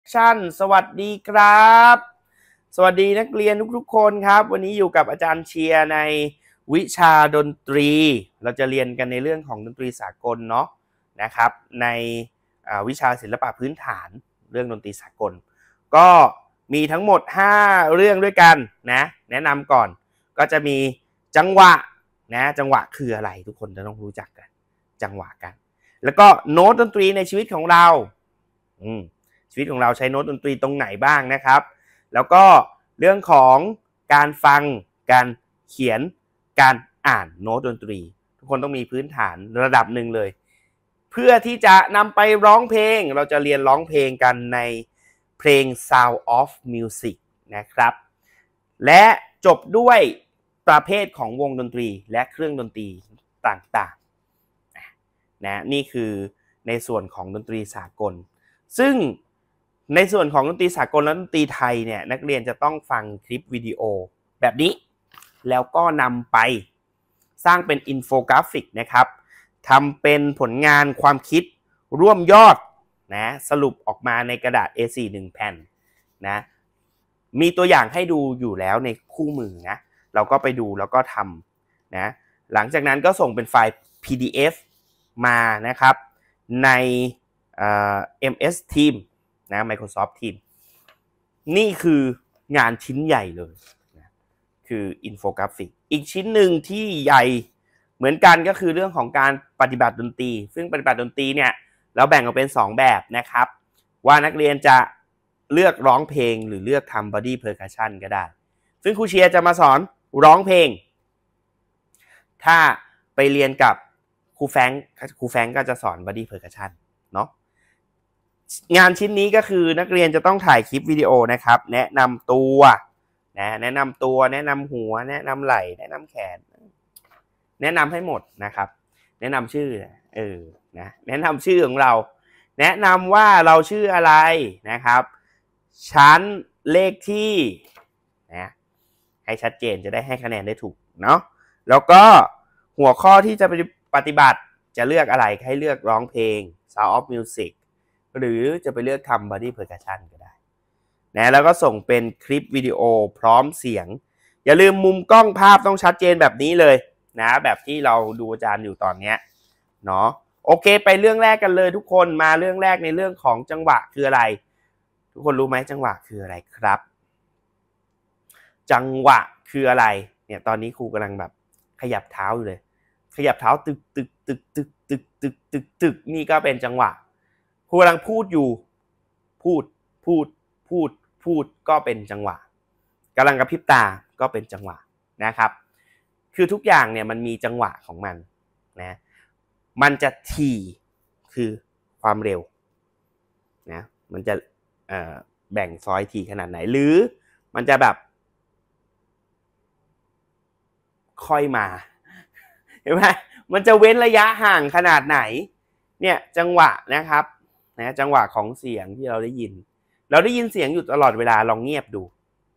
ชั่นสวัสดีครับสวัสดีนักเรียนทุกๆคนครับวันนี้อยู่กับอาจารย์เชียร์ในวิชาดนตรีเราจะเรียนกันในเรื่องของดนตรีสากลเนาะนะครับในวิชาศิลปะพื้นฐานเรื่องดนตรีสากลก็มีทั้งหมด5เรื่องด้วยกันนะแนะนำก่อนก็จะมีจังหวะนะจังหวะคืออะไรทุกคนจะต้องรู้จักกันจังหวะกันแล้วก็โน้ตดนตรีในชีวิตของเราชีวิตของเราใช้โน้ตดนตรีตรงไหนบ้างนะครับแล้วก็เรื่องของการฟังการเขียนการอ่านโน้ตดนตรีทุกคนต้องมีพื้นฐานระดับหนึ่งเลยเพื่อที่จะนำไปร้องเพลงเราจะเรียนร้องเพลงกันในเพลง Sound of Music นะครับและจบด้วยประเภทของวงดนตรีและเครื่องดนตรีต่างๆนะนี่คือในส่วนของดนตรีสากลซึ่งในส่วนของดนตรีสากลและดนตรีไทยเนี่ยนักเรียนจะต้องฟังคลิปวิดีโอแบบนี้แล้วก็นำไปสร้างเป็นอินโฟกราฟิกนะครับทำเป็นผลงานความคิดร่วมยอดนะสรุปออกมาในกระดาษ A4 1 แผ่นนะมีตัวอย่างให้ดูอยู่แล้วในคู่มือนะเราก็ไปดูแล้วก็ทำนะหลังจากนั้นก็ส่งเป็นไฟล์ PDF มานะครับในMS Teams นะ Microsoft Teams นี่คืองานชิ้นใหญ่เลยนะคืออินโฟกราฟิกอีกชิ้นหนึ่งที่ใหญ่เหมือนกันก็คือเรื่องของการปฏิบัติดนตรีซึ่งปฏิบัติดนตรีเนี่ยเราแบ่งออกเป็น2แบบนะครับว่านักเรียนจะเลือกร้องเพลงหรือเลือกทำ body percussion ก็ได้ซึ่งครูเชียร์จะมาสอนร้องเพลงถ้าไปเรียนกับครูแฟงก็จะสอน body percussion เนาะงานชิ้นนี้ก็คือนักเรียนจะต้องถ่ายคลิปวิดีโอนะครับแนะนำตัวนะแนะนำตัวแนะนำหัวแนะนำไหล่แนะนำแขนแนะนำให้หมดนะครับแนะนำชื่อนะแนะนำชื่อของเราแนะนำว่าเราชื่ออะไรนะครับชั้นเลขที่นะให้ชัดเจนจะได้ให้คะแนนได้ถูกเนาะแล้วก็หัวข้อที่จะปฏิบัติจะเลือกอะไรให้เลือกร้องเพลง Sound of Music หรือจะไปเลือกทำ body percussion ก็ได้นะแล้วก็ส่งเป็นคลิปวิดีโอพร้อมเสียงอย่าลืมมุมกล้องภาพต้องชัดเจนแบบนี้เลยนะแบบที่เราดูอาจารย์อยู่ตอนนี้เนาะโอเคไปเรื่องแรกกันเลยทุกคนมาเรื่องแรกในเรื่องของจังหวะคืออะไรทุกคนรู้ไหมจังหวะคืออะไรครับจังหวะคืออะไรเนี่ยตอนนี้ครูกำลังแบบขยับเท้าอยู่เลยขยับเท้าตึกตึกตึกตึกตึกตึกตึกตึกนี่ก็เป็นจังหวะครูกำลังพูดอยู่พูดก็เป็นจังหวะกำลังกระพริบตาก็เป็นจังหวะนะครับคือทุกอย่างเนี่ยมันมีจังหวะของมันนะมันจะถี่คือความเร็วนะมันจะแบ่งซอยถี่ขนาดไหนหรือมันจะแบบค่อยมาเห็นไหมมันจะเว้นระยะห่างขนาดไหนเนี่ยจังหวะนะครับนะจังหวะของเสียงที่เราได้ยินเสียงอยู่ตลอดเวลาลองเงียบดู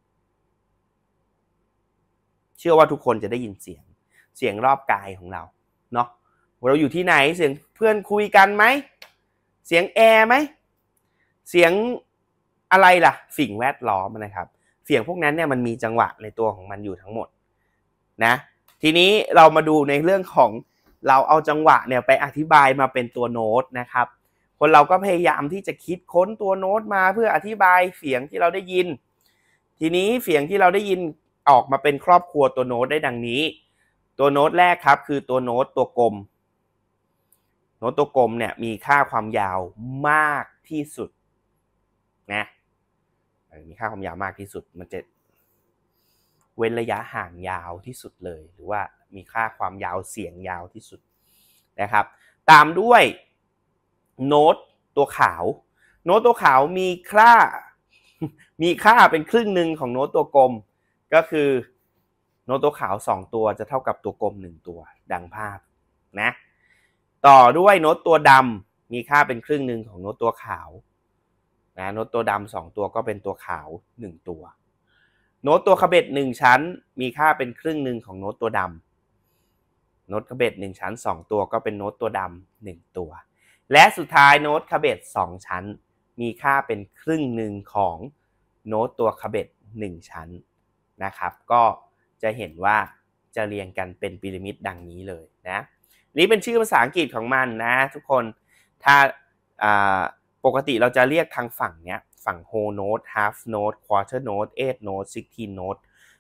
เชื่อว่าทุกคนจะได้ยินเสียงรอบกายของเราเนาะเราอยู่ที่ไหนเสียงเพื่อนคุยกันไหมเสียงแอร์ไหมเสียงอะไรล่ะสิ่งแวดล้อมนะครับเสียงพวกนั้นเนี่ยมันมีจังหวะในตัวของมันอยู่ทั้งหมดนะทีนี้เรามาดูในเรื่องของเราเอาจังหวะเนี่ยไปอธิบายมาเป็นตัวโน้ตนะครับคนเราก็พยายามที่จะคิดค้นตัวโน้ตมาเพื่ออธิบายเสียงที่เราได้ยินทีนี้เสียงที่เราได้ยินออกมาเป็นครอบครัวตัวโน้ตได้ดังนี้ตัวโน้ตแรกครับคือตัวโน้ตตัวกลมโน้ตตัวกลมเนี่ยมีค่าความยาวมากที่สุดนะมีค่าความยาวมากที่สุดมันจะเว้นระยะห่างยาวที่สุดเลยหรือว่ามีค่าความยาวเสียงยาวที่สุดนะครับตามด้วยโน้ตตัวขาวโน้ตตัวขาวมีค่าเป็นครึ่งหนึ่งของโน้ตตัวกลมก็คือโน้ตตัวขาว2ตัวจะเท่ากับตัวกลม1ตัวดังภาพนะต่อด้วยโน้ตตัวดำมีค่าเป็นครึ่งหนึ่งของโน้ตตัวขาวนะโน้ตตัวดำ2ตัวก็เป็นตัวขาว1ตัวโน้ตตัวขเบ็ด1ชั้นมีค่าเป็นครึ่งหนึ่งของโน้ตตัวดำโน้ตขเบ็ด1ชั้น2ตัวก็เป็นโน้ตตัวดำ1ตัวและสุดท้ายโน้ตขเบ็ด2ชั้นมีค่าเป็นครึ่งหนึ่งของโน้ตตัวคาเบต1ชั้นนะครับก็จะเห็นว่าจะเรียงกันเป็นพีระมิดดังนี้เลยนะนี่เป็นชื่อภาษาอังกฤษของมันนะทุกคนถ้าปกติเราจะเรียกทางฝั่งเนี้ยฝั่ง whole note half note quarter note 8 note 16 note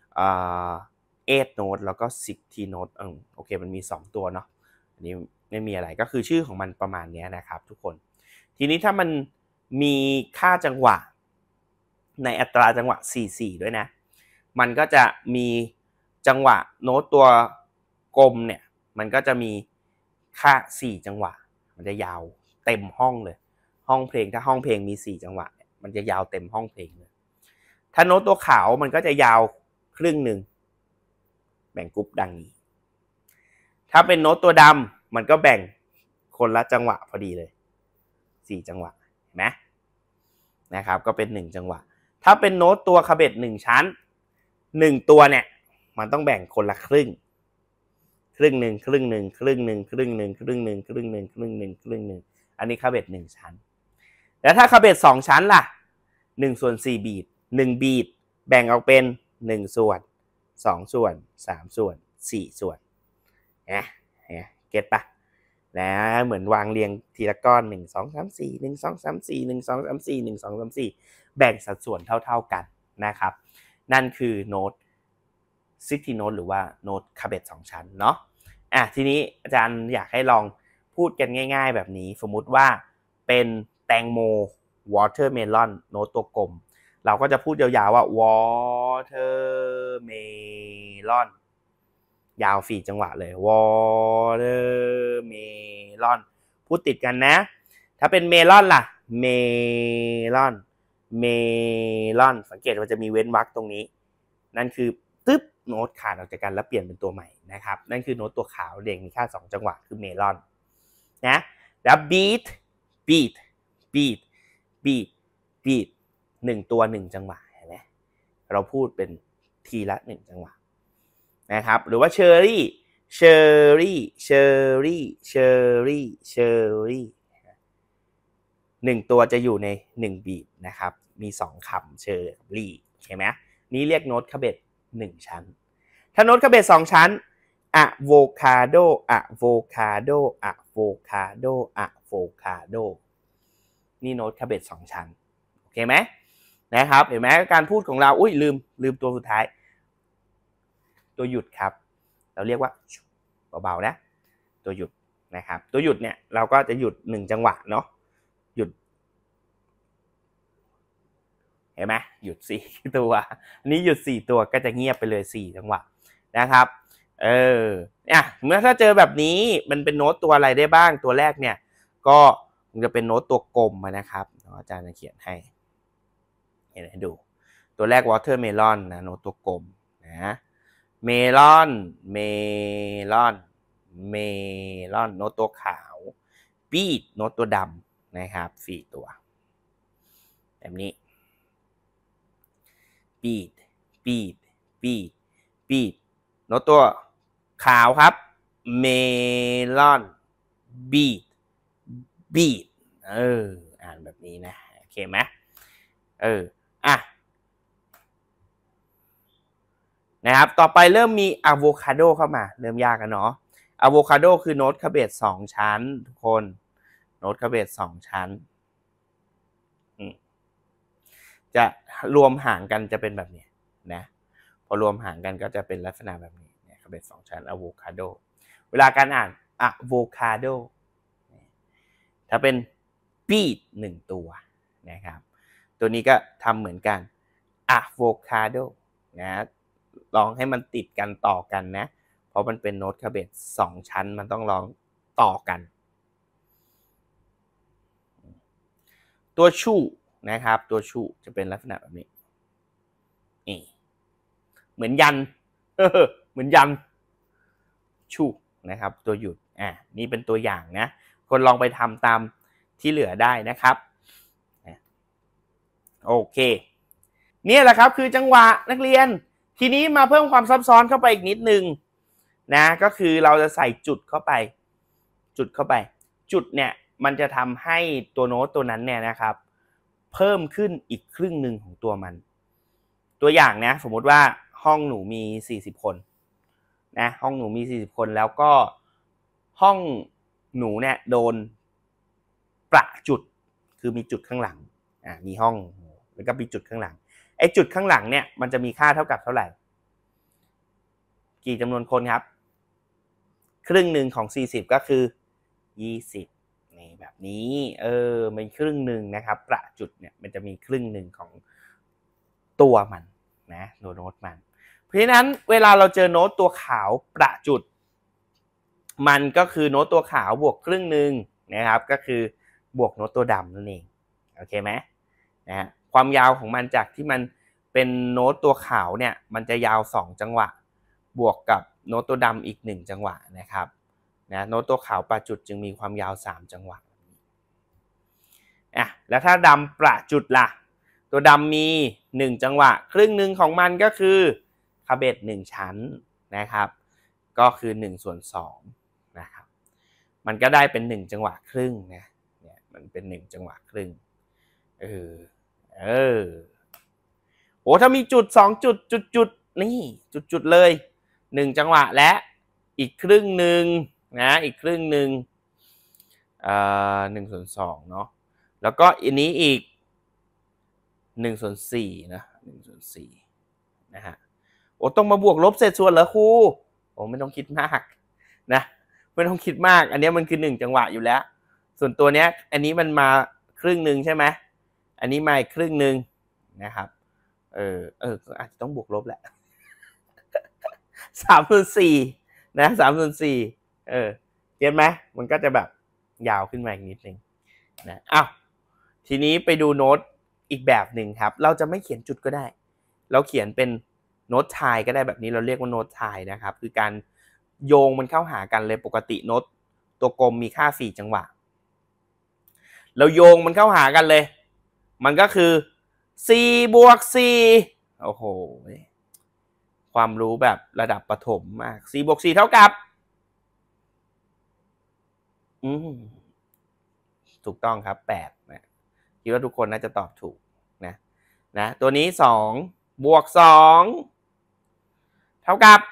8 note แล้วก็ 16 note โอเคมันมี2ตัวเนาะอันนี้ไม่มีอะไรก็คือชื่อของมันประมาณนี้นะครับทุกคนทีนี้ถ้ามันมีค่าจังหวะในอัตราจังหวะ4/4ด้วยนะมันก็จะมีจังหวะโน้ตตัวกลมเนี่ยมันก็จะมีค่า4จังหวะมันจะยาวเต็มห้องเลยห้องเพลงถ้าห้องเพลงมี4จังหวะมันจะยาวเต็มห้องเพลงเลยถ้าโน้ตตัวขาวมันก็จะยาวครึ่งหนึ่งแบ่งกรุ๊ปดังนี้ถ้าเป็นโน้ตตัวดำมันก็แบ่งคนละจังหวะพอดีเลย4จังหวะเห็นไหมนะครับก็เป็น1จังหวะถ้าเป็นโน้ตตัวคาเบต1ชั้น1ตัวเนี่ยมันต้องแบ่งคนละครึ่งหนึ่งครึ่งหนึ่งครึ่งหนึ่งครึ่งหนึ่งครึ่งหนึ่งครึ่งหนึ่งครึ่งหนึ่งครึ่งหนึ่งอันนี้คาเบต1ชั้นแล้วถ้าคาเบต2ชั้นล่ะ1/4บีท1บีทแบ่งออกเป็น1ส่วน2ส่วน3ส่วน4ส่วนเก็ตปะนะเหมือนวางเรียงทีละก้อน1 2 3 4 1 2 3 4 1 2 3 4 1 2 3 4แบ่งสัดส่วนเท่ากันนะครับนั่นคือโน้ต16 โน้ตหรือว่าโน้ตคาเบต2ชั้นเนาะทีนี้อาจารย์อยากให้ลองพูดกันง่ายๆแบบนี้สมมุติว่าเป็นแตงโม watermelon โน้ตตัวกลมเราก็จะพูดยาวๆว่า watermelon ยาว4จังหวะเลย watermelon พูดติดกันนะถ้าเป็นเมลอนล่ะ melon melon สังเกตว่าจะมีเว้นวรรคตรงนี้นั่นคือตึ๊บโน้ตขาดออกจากกันแล้วเปลี่ยนเป็นตัวใหม่นะครับนั่นคือโน้ตตัวขาวเด่งมีค่า2จังหวะคือเมลอนนะแล้ว beat 1ตัว1จังหวะเห็นไหมเราพูดเป็นทีละ1จังหวะนะครับหรือว่า cherry 1ตัวจะอยู่ใน1บีทนะครับมี2คำ cherry ใช่ไหมนี้เรียกโน้ตคาเบต1ชั้นถ้าโน้ตคาเบต2ชั้นavocado นี่โน้ตคาเบต2ชั้นโอเคไหมนะครับเห็นไหมการพูดของเราลืมตัวสุดท้ายตัวหยุดครับเราเรียกว่าเบาๆนะตัวหยุดนะครับตัวหยุดเนี่ยเราก็จะหยุด1จังหวะเนาะหยุดเห็นไหมหยุด4ตัวอันนี้หยุด4ตัวก็จะเงียบไปเลย4จังหวะนะครับเมื่อถ้าเจอแบบนี้มันเป็นโน้ตตัวอะไรได้บ้างตัวแรกเนี่ยก็มันจะเป็นโน้ตตัวกลมนะครับอาจารย์จะเขียนให้ดูตัวแรก watermelon นะโน้ตตัวกลมนะเมลอนโน้ตตัวขาวบีทโน้ตตัวดำนะครับ4ตัวแบบนี้บีทโน้ตตัวขาวครับเมลอนบีทอ่านแบบนี้นะโอเคไหมนะครับต่อไปเริ่มมีอะโวคาโดเข้ามาเริ่มยากกันเนาะอะโวคาโดคือโน้ตคาเบต2ชั้นทุกคนโน้ตคาเบต2ชั้นจะรวมห่างกันจะเป็นแบบนี้นะพอรวมห่างกันก็จะเป็นลักษณะแบบนี้คาเบต2ชั้นอะโวคาโดเวลาการอ่านอะโวคาโดถ้าเป็นบีท1ตัวนะครับตัวนี้ก็ทำเหมือนกันอะโวคาโดนะลองให้มันติดกันต่อกันนะเพราะมันเป็นโน้ตคาเบต2ชั้นมันต้องลองต่อกันตัวชูนะครับตัวชูจะเป็นลักษณะแบบนี้เหมือนยันเหมือนยันชูนะครับตัวหยุดนี่เป็นตัวอย่างนะคนลองไปทำตามที่เหลือได้นะครับโอเคนี่แหละครับคือจังหวะนักเรียนทีนี้มาเพิ่มความซับซ้อนเข้าไปอีกนิดนึงนะก็คือเราจะใส่จุดเข้าไปจุดเนี่ยมันจะทำให้ตัวโน้ตตัวนั้นเนี่ยนะครับเพิ่มขึ้นอีกครึ่งหนึ่งของตัวมันตัวอย่างนะสมมติว่าห้องหนูมี40คนนะห้องหนูมี40คนแล้วก็ห้องหนูเนี่ยโดนประจุดคือมีจุดข้างหลังมีห้องแล้วก็มีจุดข้างหลังไอ้จุดข้างหลังเนี่ยมันจะมีค่าเท่ากับเท่าไหร่กี่จำนวนคนครับครึ่งหนึ่งของ40ก็คือ20นี่แบบนี้มันครึ่งหนึ่งนะครับประจุดเนี่ยมันจะมีครึ่งหนึ่งของตัวมันนะโน้ตมันเพราะฉะนั้นเวลาเราเจอโน้ตตัวขาวประจุดมันก็คือโน้ตตัวขาวบวกครึ่งหนึ่งนะครับก็คือบวกโน้ตตัวดำนั่นเองโอเคไหมนะความยาวของมันจากที่มันเป็นโน้ตตัวขาวเนี่ยมันจะยาว2จังหวะบวกกับโน้ตตัวดำอีก1จังหวะนะครับนะโน้ตตัวขาวประจุดจึงมีความยาว3จังหวะแล้วถ้าดำประจุดล่ะตัวดำมี1จังหวะครึ่งหนึ่งของมันก็คือคาเบต1ชั้นนะครับก็คือ1/2นะครับมันก็ได้เป็น1จังหวะครึ่งนะเนี่ยมันเป็น1จังหวะครึ่งโอ้ถ้ามีจุด2จุดนี่จุดเลย1จังหวะและอีกครึ่งหนึ่งนะอีกครึ่งหนึ่ง1/2เนาะแล้วก็อันนี้อีก1/4นะ1/4นะฮะโอ้ต้องมาบวกลบเศษส่วนเหรอครูโอ้ไม่ต้องคิดมากนะไม่ต้องคิดมากอันนี้มันคือ1จังหวะอยู่แล้วส่วนตัวเนี้ยอันนี้มันมาครึ่งหนึ่งใช่ไหมอันนี้มาอีกครึ่งหนึ่งนะครับก็อาจจะต้องบวกลบแหละ3/4นะ3/4เก็ทไหมมันก็จะแบบยาวขึ้นมาอีกนิดนึงนะทีนี้ไปดูโน้ตอีกแบบหนึ่งครับเราจะไม่เขียนจุดก็ได้เราเขียนเป็นโน้ตไทก็ได้แบบนี้เราเรียกว่าโน้ตไทนะครับคือการโยงมันเข้าหากันเลยปกติโน้ตตัวกลมมีค่า4จังหวะเราโยงมันเข้าหากันเลยมันก็คือ4 + 4โอ้โหความรู้แบบระดับประถมมาก4 + 4เท่ากับถูกต้องครับ8นะคิดว่าทุกคนน่าจะตอบถูกนะตัวนี้2 + 2เท่ากับ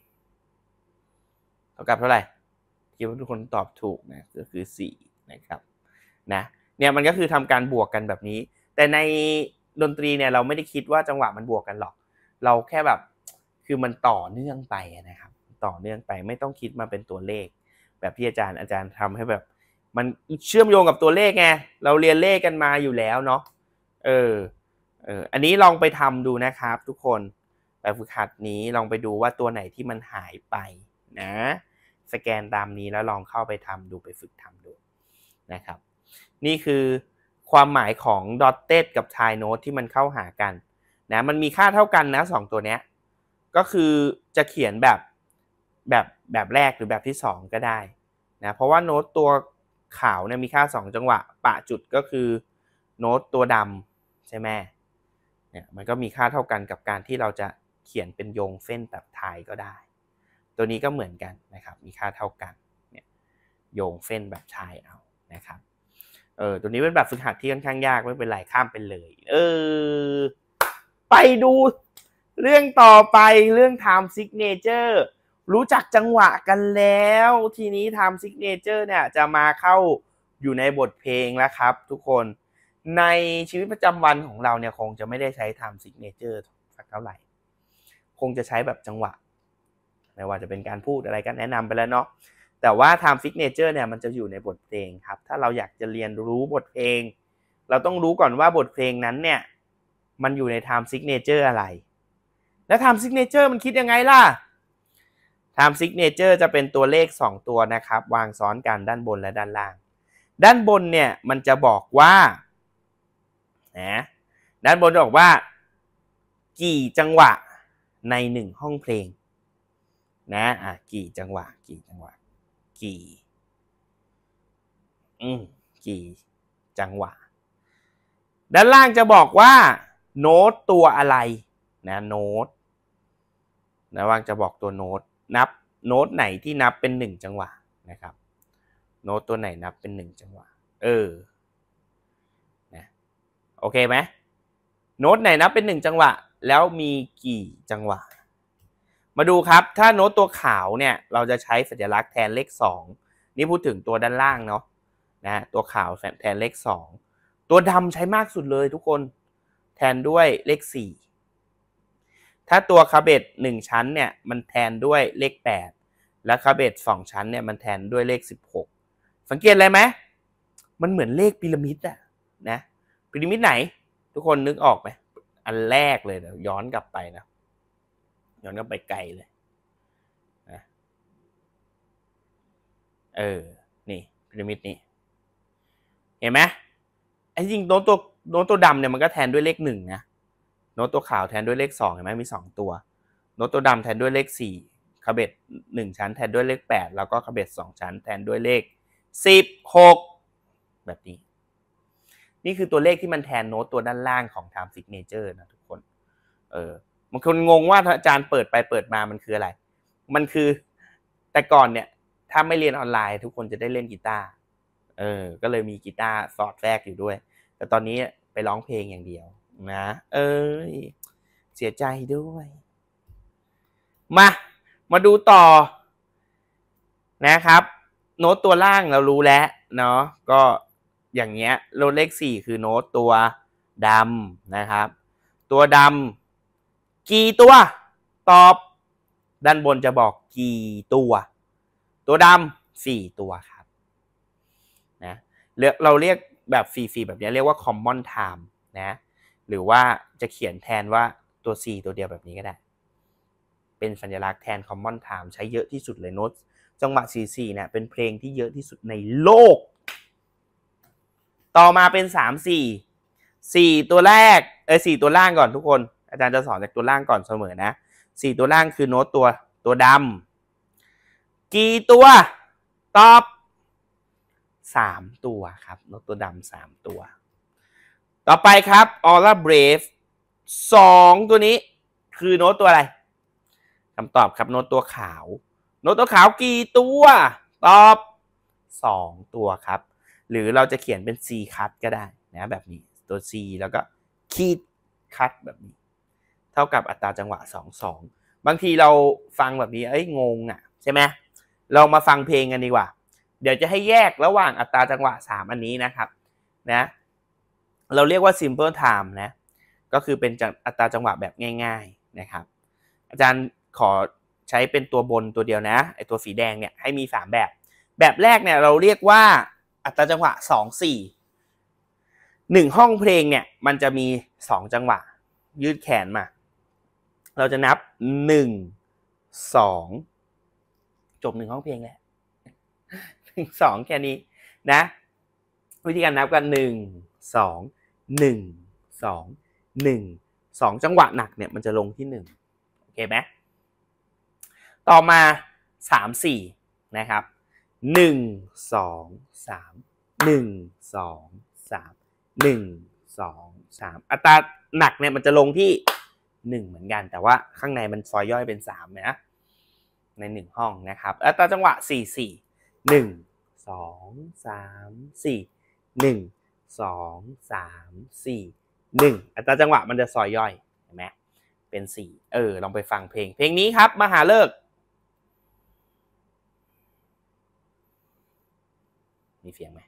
เท่าไหร่คิดว่าทุกคนตอบถูกนะก็คือ4นะครับนะเนี่ยมันก็คือทำการบวกกันแบบนี้แต่ในดนตรีเนี่ยเราไม่ได้คิดว่าจังหวะมันบวกกันหรอกเราแค่แบบคือมันต่อเนื่องไปนะครับต่อเนื่องไปไม่ต้องคิดมาเป็นตัวเลขแบบที่อาจารย์ทำให้แบบมันเชื่อมโยงกับตัวเลขไงเราเรียนเลขกันมาอยู่แล้วเนาะอันนี้ลองไปทำดูนะครับทุกคนแบบฝึกหัดนี้ลองไปดูว่าตัวไหนที่มันหายไปนะสแกนตามนี้แล้วลองเข้าไปทำดูไปฝึกทำดูนะครับนี่คือความหมายของ dotted กับ tie note ที่มันเข้าหากันนะมันมีค่าเท่ากันนะ2ตัวเนี้ยก็คือจะเขียนแบบแรกหรือแบบที่2ก็ได้นะเพราะว่าโน้ตตัวขาวเนี่ยมีค่า2จังหวะปะจุดก็คือโน้ตตัวดำใช่ไหมเนี่ยมันก็มีค่าเท่ากันกับการที่เราจะเขียนเป็นโยงเส้นแบบไทยก็ได้ตัวนี้ก็เหมือนกันนะครับมีค่าเท่ากันเนี่ยโยงเส้นแบบไทยเอานะครับตัวนี้เป็นแบบฝึกหัดที่ค่อนข้างยากไม่เป็นไรข้ามไปเลยไปดูเรื่องต่อไปเรื่อง time signature รู้จักจังหวะกันแล้วทีนี้ time signature เนี่ยจะมาเข้าอยู่ในบทเพลงแล้วครับทุกคนในชีวิตประจำวันของเราเนี่ยคงจะไม่ได้ใช้ time signature สักเท่าไหร่คงจะใช้แบบจังหวะไม่ว่าจะเป็นการพูดอะไรก็แนะนำไปแล้วเนาะแต่ว่า time signature เนี่ยมันจะอยู่ในบทเพลงครับถ้าเราอยากจะเรียนรู้บทเพลงเราต้องรู้ก่อนว่าบทเพลงนั้นเนี่ยมันอยู่ใน time signature อะไรแล้ว time signature มันคิดยังไงล่ะ time signature จะเป็นตัวเลข2ตัวนะครับวางซ้อนกันด้านบนและด้านล่างด้านบนเนี่ยมันจะบอกว่าด้านบนจะบอกว่ากี่จังหวะใน1ห้องเพลงนะกี่จังหวะกี่จังหวะด้านล่างจะบอกว่าโน้ตตัวอะไรนะโน้ตนะว่างจะบอกตัวโน้ตนับโน้ตไหนที่นับเป็น1จังหวะนะครับโน้ตตัวไหนนับเป็น1จังหวะนะโโอเคไหมโน้ตไหนนับเป็น1จังหวะแล้วมีกี่จังหวะมาดูครับถ้าโน้ตตัวขาวเนี่ยเราจะใช้สัญลักษณ์แทนเลข2นี่พูดถึงตัวด้านล่างเนาะนะตัวขาวแทนเลข2ตัวดำใช้มากสุดเลยทุกคนแทนด้วยเลข4ถ้าตัวคาเบต1ชั้นเนี่ยมันแทนด้วยเลข8และคาเบต2ชั้นเนี่ยมันแทนด้วยเลข16สังเกตอะไรไหมมันเหมือนเลขพีระมิดอะนะพีระมิดไหนทุกคนนึกออกไหมอันแรกเลยนะย้อนกลับไปนะย้อนกลับไปไกลเลยนะนี่พีระมิดนี่เห็นไหมไอ้จริงโน้ตตัวดำเนี่ยมันก็แทนด้วยเลข1นะโน้ตตัวขาวแทนด้วยเลข2เห็นไหมมี2ตัวโน้ตตัวดำแทนด้วยเลข4คาเบต1ชั้นแทนด้วยเลข8แล้วก็คาเบต2ชั้นแทนด้วยเลข16แบบนี้นี่คือตัวเลขที่มันแทนโน้ตตัวด้านล่างของ time signature นะทุกคนบางคนงงว่าอาจารย์เปิดไปเปิดมามันคืออะไรมันคือแต่ก่อนเนี่ยถ้าไม่เรียนออนไลน์ทุกคนจะได้เล่นกีตาร์ก็เลยมีกีตาร์สอดแทรกอยู่ด้วยแต่ตอนนี้ไปร้องเพลงอย่างเดียวนะเสียใจด้วยมาดูต่อนะครับโน้ตตัวล่างเรารู้แล้วเนาะก็อย่างเงี้ยโน้ตเลข4คือโน้ตตัวดำนะครับตัวดำกี่ตัวตอบด้านบนจะบอกกี่ตัวตัวดำ4ตัวครับนะเราเรียกแบบฟรีๆแบบนี้เรียกว่า common time นะหรือว่าจะเขียนแทนว่าตัว C ตัวเดียวแบบนี้ก็ได้เป็นสัญลักษณ์แทน common time ใช้เยอะที่สุดเลยโน้ตจังหวะ4/4เนี่ยเป็นเพลงที่เยอะที่สุดในโลกต่อมาเป็น3/4ตัวแรก4ตัวล่างก่อนทุกคนอาจารย์จะสอนจากตัวล่างก่อนเสมอนะ4ตัวล่างคือโน้ตตัวดำกี่ตัวตอบ3ตัวครับโน้ตตัวดำ3ตัวต่อไปครับ Aura Brave 2ตัวนี้คือโน้ตตัวอะไรคำตอบครับโน้ตตัวขาวโน้ตตัวขาวกี่ตัวตอบ2ตัวครับหรือเราจะเขียนเป็น C cut ก็ได้นะแบบนี้ตัว C แล้วก็ขีด cut แบบนี้เท่ากับอัตราจังหวะ2/2บางทีเราฟังแบบนี้งงอ่ะใช่ไหมเรามาฟังเพลงกันดีกว่าเดี๋ยวจะให้แยกระหว่างอัตราจังหวะ3อันนี้นะครับนะเราเรียกว่า simple time นะก็คือเป็นอัตราจังหวะแบบง่ายๆนะครับอาจารย์ขอใช้เป็นตัวบนตัวเดียวนะไอตัวสีแดงเนี่ยให้มี3แบบแรกเนี่ยเราเรียกว่าอัตราจังหวะ2/4 1ห้องเพลงเนี่ยมันจะมี2จังหวะยืดแขนมาเราจะนับ1 2จบ1ห้องเพลงแหละ1 2แค่นี้นะวิธีการนับกัน1 2 1 2 1 2จังหวะหนักเนี่ยมันจะลงที่1โอเคไหมต่อมา3/4นะครับ1 2 3 1 2 3 1 2 3อัตราหนักเนี่ยมันจะลงที่1เหมือนกันแต่ว่าข้างในมันซอยย่อยเป็น3นะใน1ห้องนะครับอัตราจังหวะ4/4 1 2 3 4 1 2 3 4 1อัตราจังหวะมันจะซอยย่อยเห็นไหมเป็น4ลองไปฟังเพลงนี้ครับมหาฤกษ์มีเสียงไหม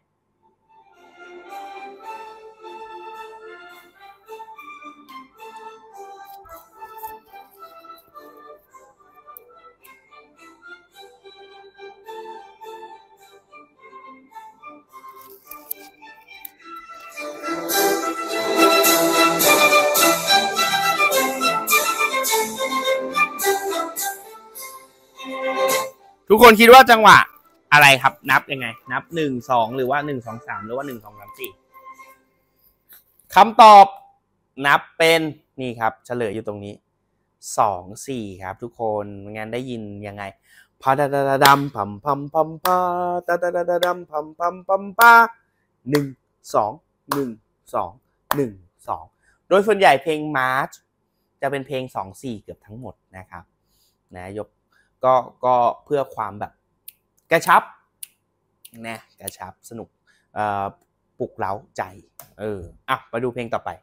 ทุกคนคิดว่าจังหวะอะไรครับนับยังไงนับ1 2หรือว่า1 2 3หรือว่า1 2 3 4คำตอบนับเป็นนี่ครับเฉลยอยู่ตรงนี้2 4ครับทุกคนงั้นได้ยินยังไงพาดาดาดัมพัมพัมพัมพาดาดาดาดัมพัมพัมพัมปา1 2 1 2 1 2โดยส่วนใหญ่เพลงมาร์ชจะเป็นเพลง2/4เกือบทั้งหมดนะครับนะยกก็เพื่อความแบบกระชับนะกระชับสนุกปลุกเร้าใจมาดูเพลงต่อไป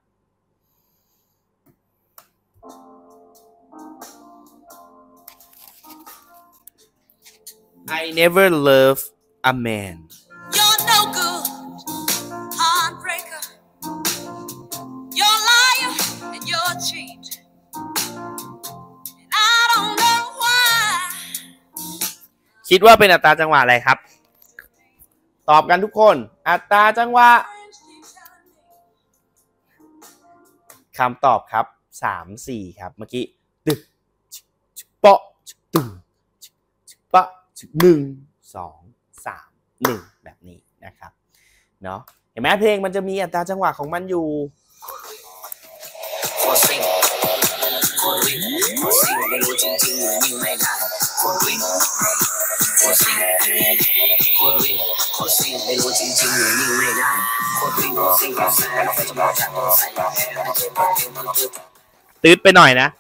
I never love a man You're no good heartbreaker You're a liar and you're a cheat and I don't know why คิดว่าเป็นอัตราจังหวะอะไรครับตอบกันทุกคนอัตราจังหวะคำตอบครับ3-4ครับเมื่อกี้ตึกเปาะตึงปะ1 2 3 1แบบนี้นะครับเนาะเห็นไหมเพลงมันจะมีอัตราจังหวะของมันอยู่โคตรซิ่งโคตรวิ่งโคตรซิ่งไม่รู้จริงๆยิ่งไม่ได้โคตรวิ่งโคตรซิ่งโคตรวิ่งโคตรซิ่งไม่รู้จริงๆยิ่งไม่ได้โคตรวิ่งโคตรซิ่งก็แซ่เราจะมาจากใส่ตืดไปหน่อยนะ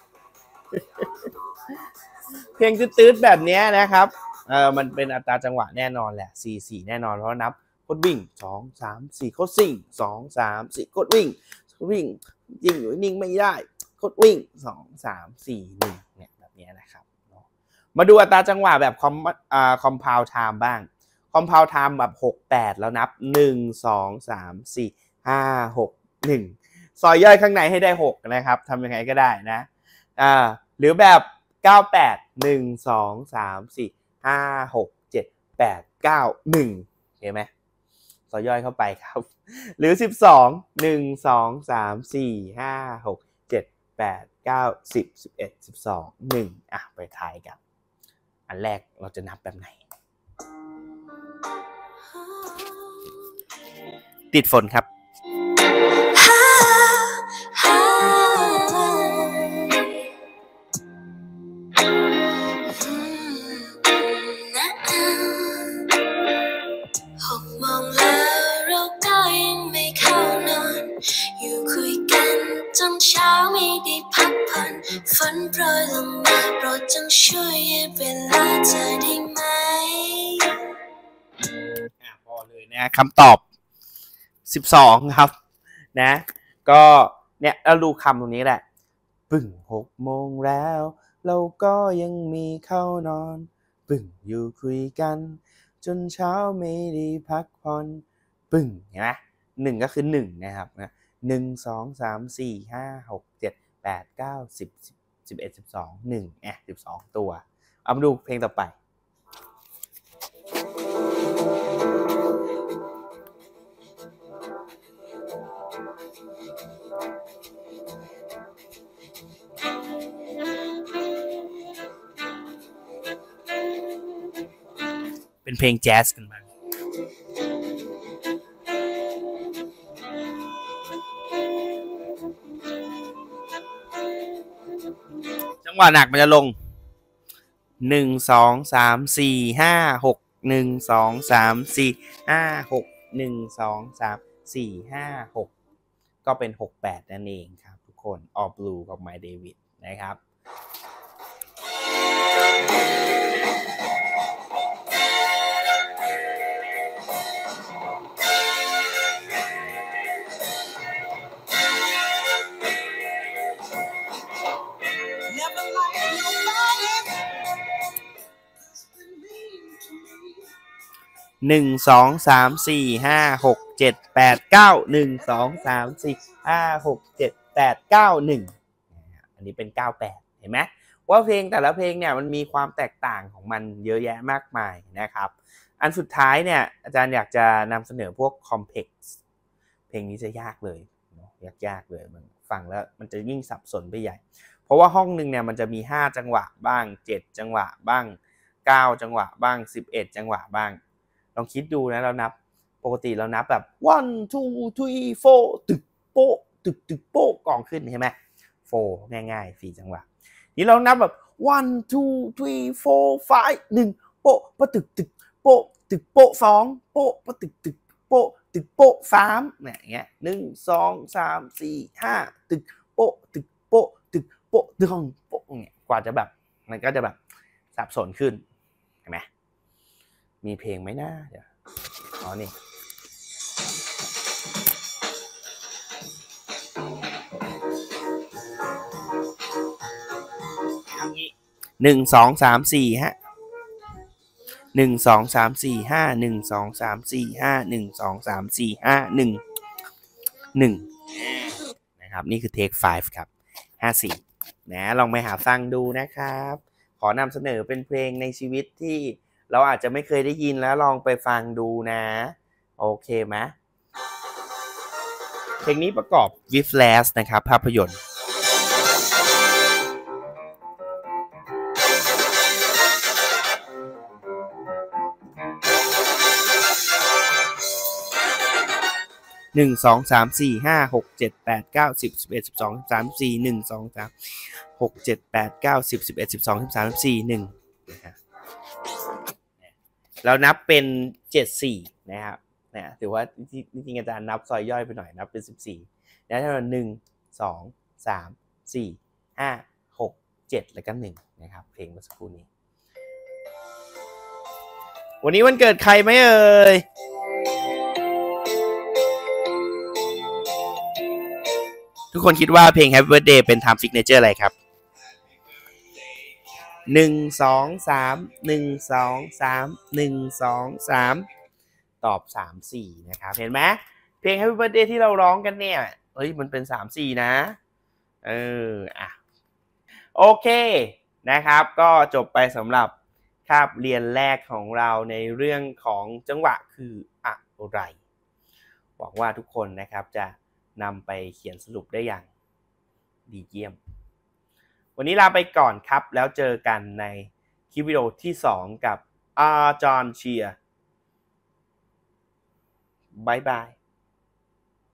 เพลงตืดแบบนี้นะครับมันเป็นอัตราจังหวะแน่นอนแหละ4-4แน่นอนเพราะนับโคตรวิ่ง2 3 4โคตรซิ่ง2 3 4โคตรวิ่งยิงอยู่นิ่งไม่ได้โคตรวิ่ง2 3 4 1เนี่ยแบบนี้นะครับมาดูอัตราจังหวะแบบcompound time บ้าง compound time แบบ6-8แล้วนับ1 2 3 4 5 6 1ซอยย่อยข้างในให้ได้6นะครับทำยังไงก็ได้นะหรือแบบ98 1 2 3 4 5 6 7 8 9 1เห็นไหมซอยย่อยเข้าไปครับหรือ12 1 2 3 4 5 6 7 8 9 10 11 12 1ไปทายกันอันแรกเราจะนับแบบไหนติดฝนครับอยู่คุยกันจนเช้าไม่ได้พักผ่อนฝนโปรยลงมาโปรดจงช่วยยืดเวลาเธอได้ไหมพอเลยนะคำตอบ12ครับนะก็เนี่ยเราดูคำตรงนี้แหละปึ่ง6 โมงแล้วเราก็ยังมีเข้านอนปึ่งอยู่คุยกันจนเช้าไม่ได้พักผ่อนปึ่งเห็นไหม1ก็คือ1นะครับนะ1 2 3 4 5 6 7 8 9 10 11 12 1 12ตัวเอามาดูเพลงต่อไปเป็นเพลงแจ๊สกันบ้างจังหวะหนักมันจะลง1 2 3 4 5 6 1 2 3 4 5 6 1 2 3 4 5 6ก็เป็น68นั่นเองครับทุกคน All Blue กับ My David นะครับ1 2 3 4 5 6 7 8 9 1 2 3 4 5 6 7 8 9 1อันนี้เป็น98เห็นไหมว่าเพลงแต่ละเพลงเนี่ยมันมีความแตกต่างของมันเยอะแยะมากมายนะครับอันสุดท้ายเนี่ยอาจารย์อยากจะนำเสนอพวก complex เพลงนี้จะยากเลยยากเลยมันฟังแล้วมันจะยิ่งสับสนไปใหญ่เพราะว่าห้องนึงเนี่ยมันจะมี5จังหวะบ้าง7จังหวะบ้าง9จังหวะบ้าง11จังหวะบ้างลองคิดดูนะเรานับปกติเรานับแบบ1 2 3 4ตึกโป๊ะตึกโป๊ะกองขึ้นใช่ไหม4ง่ายๆ4จังหวะนี่เรานับแบบ1 2 3 4 5 1โป๊ะปะตึกโป๊ะตึกโป๊ะ2โป๊ะปะตึกโป๊ะตึกโป๊ะ3เนี่ยอย่างเงี้ย1 2 3 4 5ตึกโป๊ะตึกโป๊ะตึกโป๊ะตึกโป๊ะเนี่ยกว่าจะแบบมันก็จะแบบสับสนขึ้นเห็นไหมมีเพลงไหมนะเดี๋ยวนี่ 1 2 3 4ฮะ1 2 3 4 5 1 2 3 4 5 1 2 3 4 5 1 1นะครับนี่คือเทค5ครับ54นะลองไปหาฟังดูนะครับขอนำเสนอเป็นเพลงในชีวิตที่เราอาจจะไม่เคยได้ยินแล้วลองไปฟังดูนะโอเคไหมเพลงนี้ประกอบ Whiplash นะครับภาพยนตร์1 2 3 4 5 6 7 8 9 10 11 12 13 14 1 2 3 6 7 8 9 10 11 12 13 14 1เรานับเป็น74นะครับนะถือว่าจริงๆอาจารย์นับซอยย่อยไปหน่อยนับเป็น14แล้วถ้าเรา1 2 3 4 5 6 7แล้วก็1นะครับเพลงเมื่อสักครู่นี้วันนี้วันเกิดใครไหมเอ่ยทุกคนคิดว่าเพลง Happy Birthday เป็น Time Signature อะไรครับ1 2 3 1 2 3 1 2 3ตอบ3 4นะครับเห็นไหมเพลง Happy Birthday ที่เราร้องกันเนี่ยเฮ้ยมันเป็น3 4นะโอเคนะครับก็จบไปสำหรับคาบเรียนแรกของเราในเรื่องของจังหวะคืออะไรหวังว่าทุกคนนะครับจะนำไปเขียนสรุปได้อย่างดีเยี่ยมวันนี้ลาไปก่อนครับแล้วเจอกันในคลิปวิดีโอที่2กับอาจารย์เชียร์บ๊ายบาย